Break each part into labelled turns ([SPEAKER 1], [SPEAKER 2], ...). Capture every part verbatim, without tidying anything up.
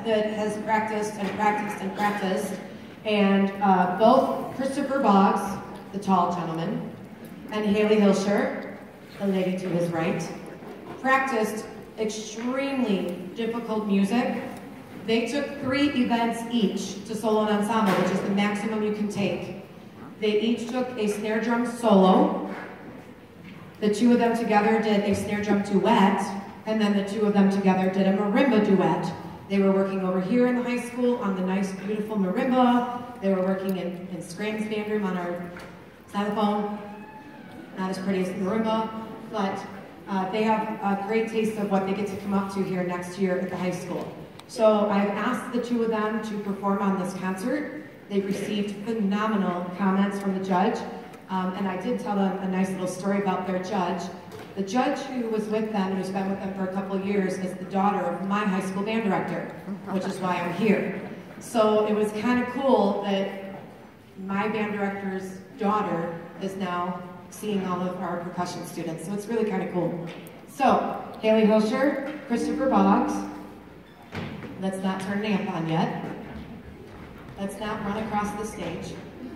[SPEAKER 1] that has practiced and practiced and practiced, and uh, both Christopher Boggs, the tall gentleman, and Hailey Hilscher, the lady to his right, practiced extremely difficult music. They took three events each to solo and ensemble, which is the maximum you can take. They each took a snare drum solo. The two of them together did a snare drum duet, and then the two of them together did a marimba duet. They were working over here in the high school on the nice, beautiful marimba. They were working in, in Scranton's band room on our xylophone. Not as pretty as the marimba, but uh, they have a great taste of what they get to come up to here next year at the high school. So I've asked the two of them to perform on this concert. They've received phenomenal comments from the judge, um, and I did tell them a nice little story about their judge. The judge who was with them, who's been with them for a couple of years, is the daughter of my high school band director, which is why I'm here. So it was kind of cool that my band director's daughter is now seeing all of our percussion students, so it's really kind of cool. So, Hailey Hilscher, Christopher Boggs. Let's not turn an amp on yet. Let's not run across the stage.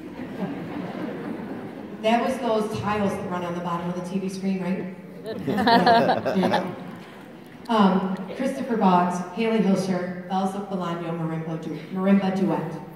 [SPEAKER 1] That was those tiles that run on the bottom of the T V screen, right? Yeah, you know. um, Christopher Boggs, Hailey Hilscher, Bells of Bolano, Marimba, du Marimba Duet.